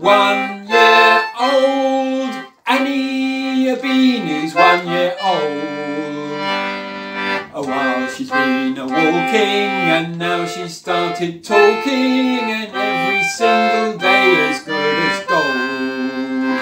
1 year old. Annie Beanie's 1 year old. A while she's been a-walking, and now she's started talking, and every single day as good as gold.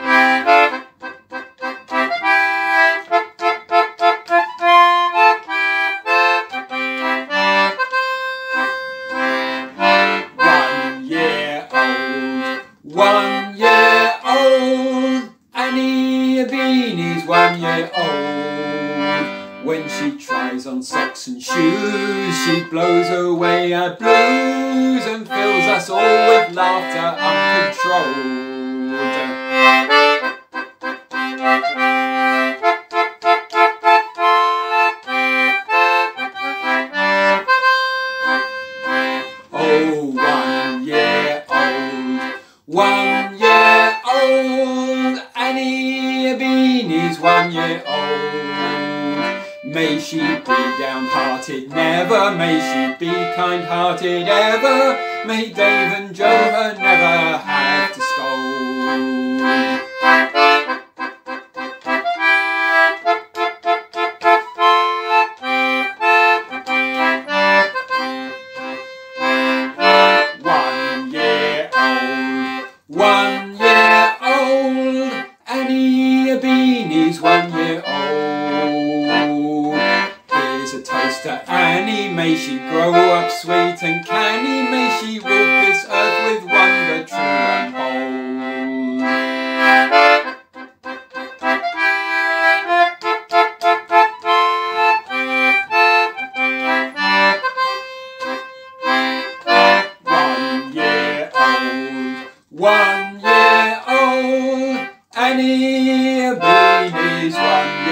1 year old. Annie Beanie's 1 year old. When she tries on socks and shoes, she blows away our blues and fills us all with laughter uncontrolled. 1 year old. Annie Beanie's 1 year old. May she be downhearted never, may she be kind-hearted ever, may Dave and Joe her never have to scold. 1 year old. Annie Beanie's 1 year old. Here's a toast to Annie, may she grow up sweet and canny, may she walk this earth with wonder true and bold. 1 year old. Annie Beanie's 1